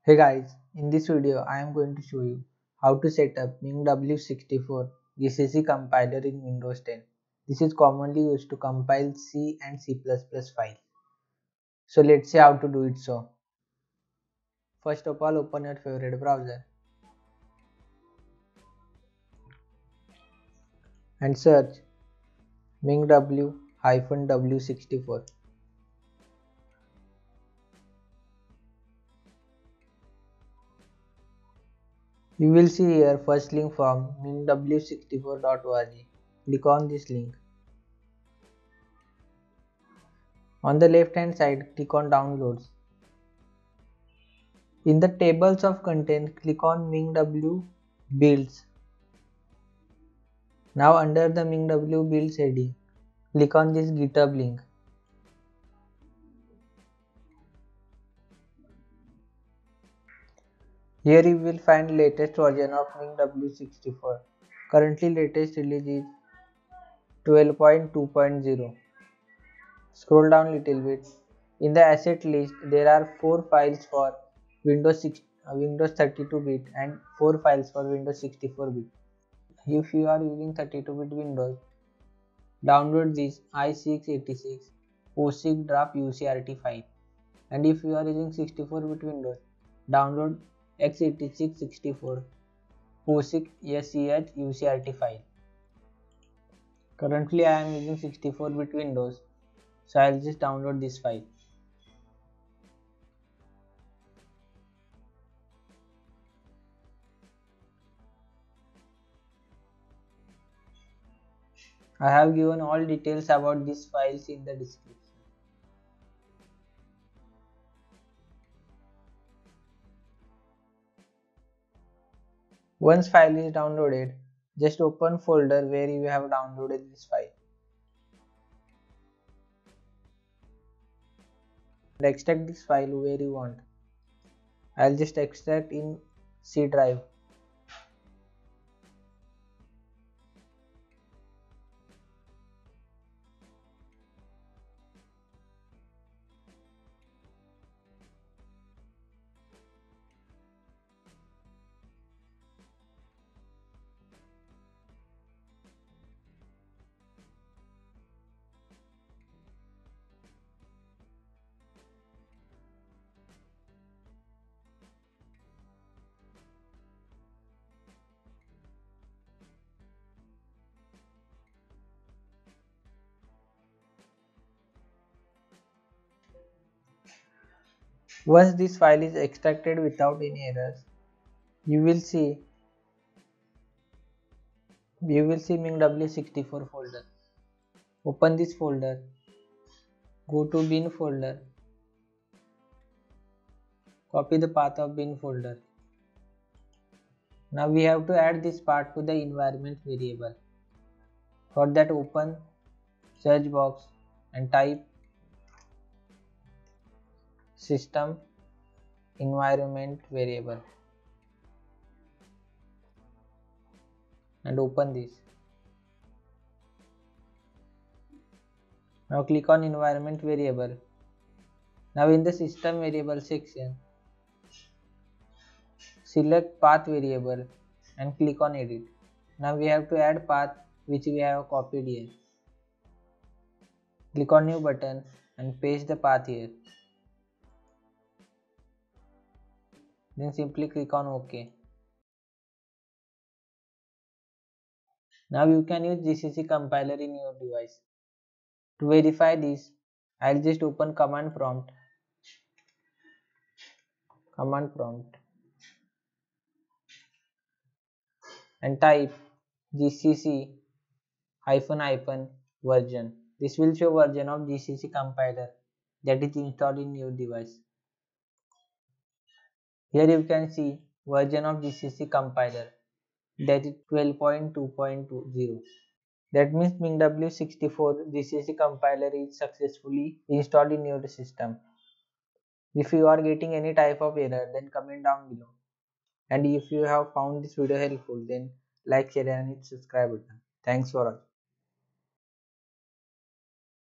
Hey guys, in this video I am going to show you how to set up minGW64 GCC compiler in Windows 10. This is commonly used to compile C and C++ files. So let's see how to do it. First of all, open your favorite browser and search minGW-W64. You will see here first link from minGW64.org. Click on this link. On the left hand side, click on Downloads. In the tables of content, click on minGW builds. Now under the minGW builds heading, click on this GitHub link. Here you will find latest version of minGW64. Currently latest release is 12.2.0. Scroll down little bit. In the asset list, there are 4 files for Windows 32-bit and 4 files for Windows 64-bit. If you are using 32-bit Windows, download this i686 posix draft UCRT file. And if you are using 64-bit Windows, download x86-64 posix SCH UCRT file. Currently I am using 64-bit Windows, so I will just download this file. I have given all details about these files in the description. Once file is downloaded, just open folder where you have downloaded this file. And extract this file where you want. I'll just extract in C drive. Once this file is extracted without any errors, you will see minGW64 folder. Open this folder, go to bin folder, copy the path of bin folder. Now we have to add this part to the environment variable. For that, open search box and type system environment variable and open this. Now click on environment variable. Now in the system variable section, select path variable and click on edit. Now we have to add path which we have copied here. Click on new button and paste the path here. Then simply click on OK. Now you can use GCC compiler in your device. To verify this, I'll just open command prompt and type GCC -- version. This will show version of GCC compiler that is installed in your device. Here you can see version of GCC compiler, that is 12.2.20. That means minGW64 GCC compiler is successfully installed in your system. If you are getting any type of error, then comment down below. And if you have found this video helpful, then like, share and hit subscribe button. Thanks for watching.